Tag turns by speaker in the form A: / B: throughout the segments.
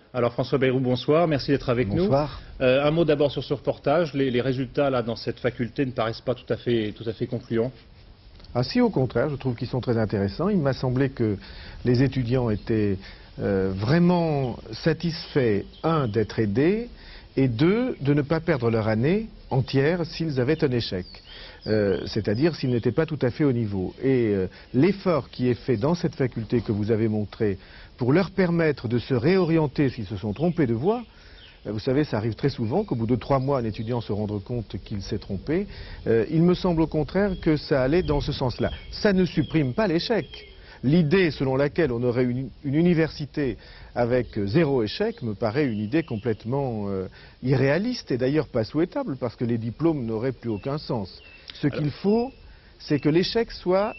A: Alors François Bayrou, bonsoir, merci d'être avec nous.
B: Bonsoir.
A: Un mot d'abord sur ce reportage. Les résultats là, dans cette faculté ne paraissent pas tout à fait concluants.
B: Ah si, au contraire, je trouve qu'ils sont très intéressants. Il m'a semblé que les étudiants étaient vraiment satisfaits, un, d'être aidés, et deux, de ne pas perdre leur année entière s'ils avaient un échec. C'est-à-dire s'ils n'étaient pas tout à fait au niveau. Et l'effort qui est fait dans cette faculté que vous avez montré pour leur permettre de se réorienter s'ils se sont trompés de voie, vous savez, ça arrive très souvent qu'au bout de 3 mois, un étudiant se rende compte qu'il s'est trompé. Il me semble au contraire que ça allait dans ce sens-là. Ça ne supprime pas l'échec. L'idée selon laquelle on aurait une université avec 0 échec me paraît une idée complètement irréaliste et d'ailleurs pas souhaitable parce que les diplômes n'auraient plus aucun sens. Ce qu'il faut, c'est que l'échec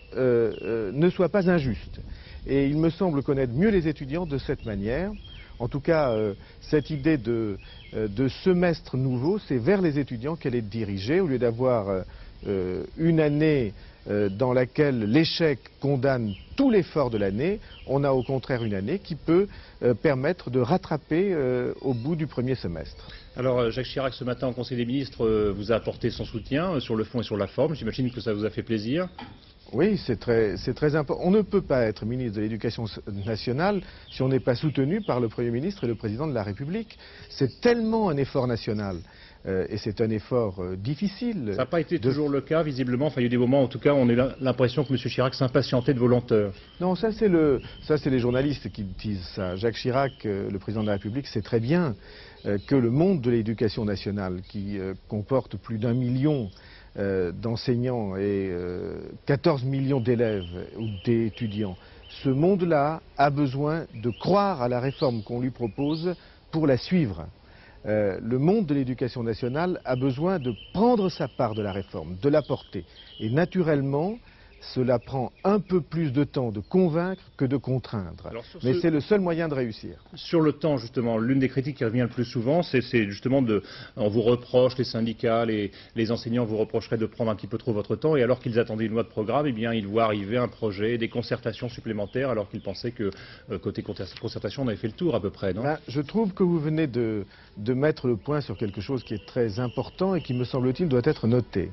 B: ne soit pas injuste. Et il me semble connaître mieux les étudiants de cette manière. En tout cas, cette idée de semestre nouveau, c'est vers les étudiants qu'elle est dirigée, au lieu d'avoir une année dans laquelle l'échec condamne tout l'effort de l'année, on a au contraire une année qui peut permettre de rattraper au bout du premier semestre.
A: Alors Jacques Chirac, ce matin au Conseil des ministres, vous a apporté son soutien sur le fond et sur la forme. J'imagine que ça vous a fait plaisir.
B: Oui, c'est très important. On ne peut pas être ministre de l'Éducation nationale si on n'est pas soutenu par le Premier ministre et le Président de la République. C'est tellement un effort national. Et c'est un effort difficile.
A: Ça n'a pas été toujours le cas, visiblement. Enfin, il y a eu des moments, en tout cas, on a l'impression que M. Chirac s'impatientait de vos lenteurs.
B: Non, ça c'est les journalistes qui disent ça. Jacques Chirac, le Président de la République, sait très bien que le monde de l'éducation nationale, qui comporte plus d'1 million d'enseignants et 14 millions d'élèves ou d'étudiants, ce monde-là a besoin de croire à la réforme qu'on lui propose pour la suivre. Le monde de l'éducation nationale a besoin de prendre sa part de la réforme, de la porter. Et naturellement, cela prend un peu plus de temps de convaincre que de contraindre. Mais c'est le seul moyen de réussir.
A: Sur le temps, justement, l'une des critiques qui revient le plus souvent, c'est justement on vous reproche, les syndicats, les enseignants vous reprocheraient de prendre un petit peu trop votre temps, et alors qu'ils attendaient une loi de programme, eh bien, ils voient arriver un projet, des concertations supplémentaires, alors qu'ils pensaient que côté concertation, on avait fait le tour à peu près, non?
B: Je trouve que vous venez de mettre le point sur quelque chose qui est très important et qui, me semble-t-il, doit être noté.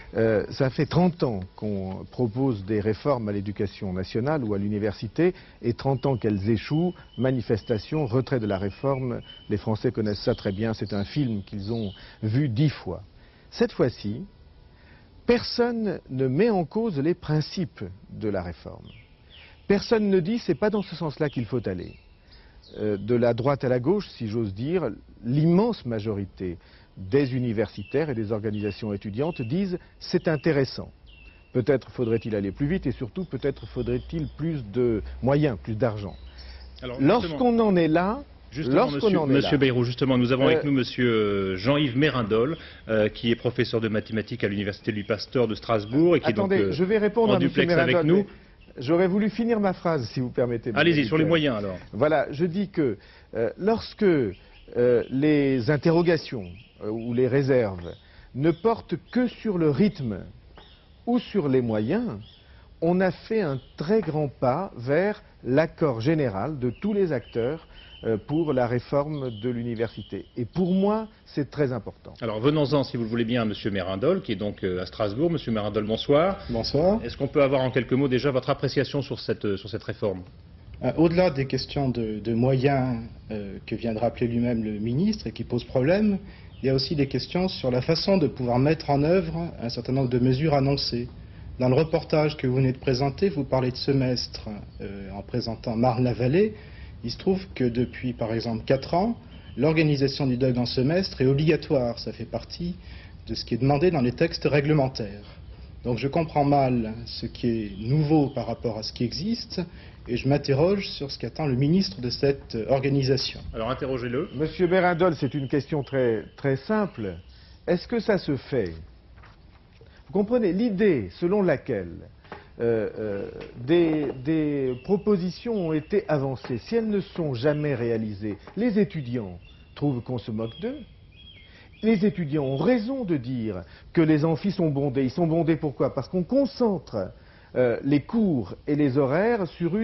B: Ça fait 30 ans qu'on propose des réformes à l'éducation nationale ou à l'université et 30 ans qu'elles échouent, manifestation, retrait de la réforme. Les Français connaissent ça très bien, c'est un film qu'ils ont vu 10 fois. Cette fois-ci, personne ne met en cause les principes de la réforme. Personne ne dit c'est pas dans ce sens-là qu'il faut aller. De la droite à la gauche, si j'ose dire, l'immense majorité des universitaires et des organisations étudiantes disent c'est intéressant. Peut-être faudrait-il aller plus vite et surtout peut-être faudrait-il plus de moyens, plus d'argent. Lorsqu'on en est là,
A: Monsieur Bayrou, justement, nous avons avec nous Monsieur Jean-Yves Mérindol, qui est professeur de mathématiques à l'université Louis Pasteur de Strasbourg et qui
B: Attendez,
A: est donc
B: je vais répondre
A: en
B: à
A: duplex
B: Monsieur Mérindol,
A: avec nous.
B: J'aurais voulu finir ma phrase, si vous permettez.
A: Allez-y, sur les moyens alors.
B: Voilà, je dis que lorsque les interrogations ou les réserves ne portent que sur le rythme ou sur les moyens, on a fait un très grand pas vers l'accord général de tous les acteurs pour la réforme de l'université. Et pour moi, c'est très important.
A: Alors venons-en, si vous le voulez bien, à M. Mérindol, qui est donc à Strasbourg. M. Mérindol, bonsoir.
C: Bonsoir.
A: Est-ce qu'on peut avoir en quelques mots déjà votre appréciation sur cette réforme?
C: Au-delà des questions de moyens que vient de rappeler lui-même le ministre et qui posent problème, il y a aussi des questions sur la façon de pouvoir mettre en œuvre un certain nombre de mesures annoncées. Dans le reportage que vous venez de présenter, vous parlez de semestre en présentant Marne-la-Vallée. Il se trouve que depuis, par exemple, 4 ans, l'organisation du DUG en semestre est obligatoire. Ça fait partie de ce qui est demandé dans les textes réglementaires. Donc je comprends mal ce qui est nouveau par rapport à ce qui existe et je m'interroge sur ce qu'attend le ministre de cette organisation.
A: Alors interrogez-le.
B: Monsieur Mérindol, c'est une question très, très simple. Est-ce que ça se fait? Vous comprenez l'idée selon laquelle des propositions ont été avancées. Si elles ne sont jamais réalisées, les étudiants trouvent qu'on se moque d'eux. Les étudiants ont raison de dire que les amphis sont bondés. Ils sont bondés pourquoi? Parce qu'on concentre les cours et les horaires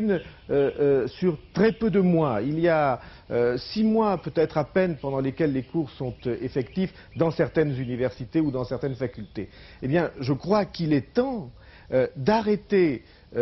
B: sur très peu de mois. Il y a 6 mois peut-être à peine pendant lesquels les cours sont effectifs dans certaines universités ou dans certaines facultés. Eh bien, je crois qu'il est temps d'arrêter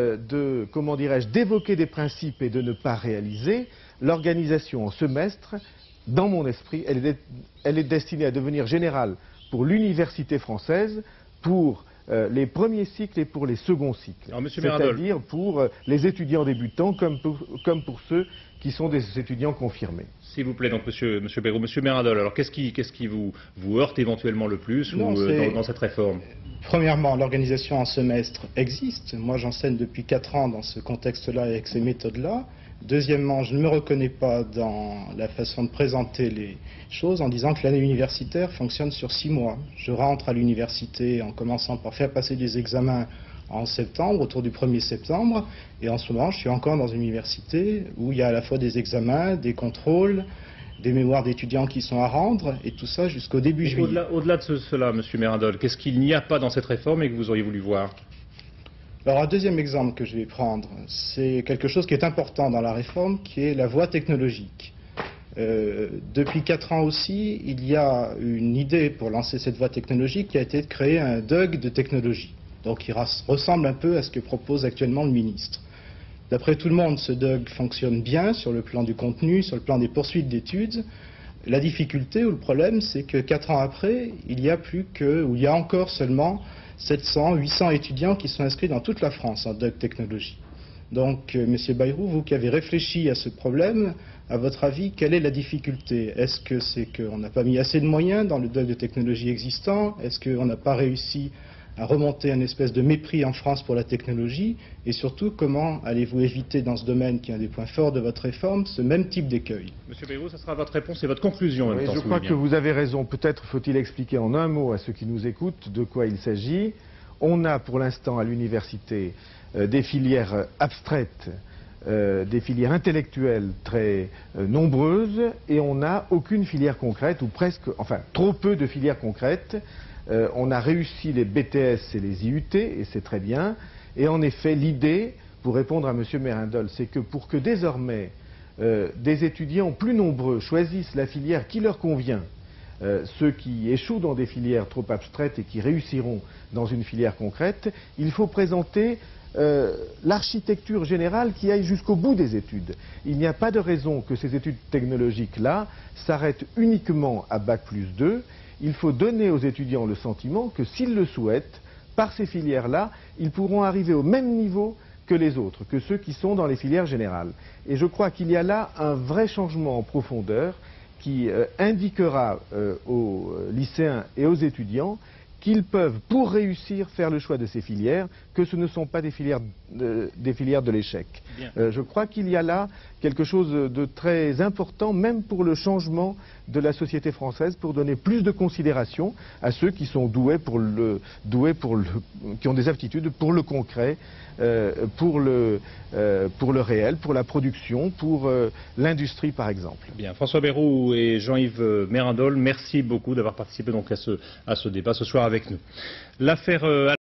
B: d'évoquer des principes et de ne pas réaliser. L'organisation en semestre, dans mon esprit, elle est destinée à devenir générale pour l'université française, pour les premiers cycles et pour les seconds cycles. C'est-à-dire pour les étudiants débutants comme pour ceux qui sont des étudiants confirmés.
A: S'il vous plaît, donc Monsieur Bayrou. Monsieur Mérindol, alors qu'est-ce qui vous heurte éventuellement le plus dans cette réforme?
C: Premièrement, l'organisation en semestre existe. Moi, j'enseigne depuis 4 ans dans ce contexte-là et avec ces méthodes-là. Deuxièmement, je ne me reconnais pas dans la façon de présenter les choses en disant que l'année universitaire fonctionne sur 6 mois. Je rentre à l'université en commençant par faire passer des examens en septembre, autour du 1er septembre, et en ce moment, je suis encore dans une université où il y a à la fois des examens, des contrôles, des mémoires d'étudiants qui sont à rendre, et tout ça jusqu'au début juillet.
A: Au-delà de cela, Monsieur Mérindol, qu'est-ce qu'il n'y a pas dans cette réforme et que vous auriez voulu voir?
C: Alors, un deuxième exemple que je vais prendre, c'est quelque chose qui est important dans la réforme, qui est la voie technologique. Depuis 4 ans aussi, il y a une idée pour lancer cette voie technologique qui a été de créer un DUG de technologie. Donc, il ressemble un peu à ce que propose actuellement le ministre. D'après tout le monde, ce DUG fonctionne bien sur le plan du contenu, sur le plan des poursuites d'études. La difficulté ou le problème, c'est que 4 ans après, il y a encore seulement 700, 800 étudiants qui sont inscrits dans toute la France en DUG technologie. Donc, Monsieur Bayrou, vous qui avez réfléchi à ce problème, à votre avis, quelle est la difficulté? Est-ce que c'est qu'on n'a pas mis assez de moyens dans le DUG de technologie existant? Est-ce qu'on n'a pas réussi à remonter une espèce de mépris en France pour la technologie? Et surtout, comment allez-vous éviter dans ce domaine, qui est un des points forts de votre réforme, ce même type d'écueil?
A: Monsieur Bayrou, ça sera votre réponse et votre conclusion en même temps.
B: Je crois que vous avez raison. Peut-être faut-il expliquer en un mot à ceux qui nous écoutent de quoi il s'agit. On a pour l'instant à l'université des filières abstraites, des filières intellectuelles très nombreuses, et on n'a aucune filière concrète, ou presque, enfin trop peu de filières concrètes. On a réussi les BTS et les IUT, et c'est très bien. Et en effet, l'idée, pour répondre à M. Mérindol, c'est que pour que désormais des étudiants plus nombreux choisissent la filière qui leur convient, ceux qui échouent dans des filières trop abstraites et qui réussiront dans une filière concrète, il faut présenter l'architecture générale qui aille jusqu'au bout des études. Il n'y a pas de raison que ces études technologiques-là s'arrêtent uniquement à Bac+2. Il faut donner aux étudiants le sentiment que s'ils le souhaitent, par ces filières-là, ils pourront arriver au même niveau que les autres, que ceux qui sont dans les filières générales. Et je crois qu'il y a là un vrai changement en profondeur qui indiquera aux lycéens et aux étudiants qu'ils peuvent, pour réussir, faire le choix de ces filières, que ce ne sont pas des filières de l'échec. Je crois qu'il y a là quelque chose de très important, même pour le changement de la société française, pour donner plus de considération à ceux qui sont qui ont des aptitudes pour le concret, pour le réel, pour la production, pour l'industrie par exemple.
A: Bien, François Bayrou et Jean-Yves Mérindol, merci beaucoup d'avoir participé donc à ce débat ce soir avec nous. L'affaire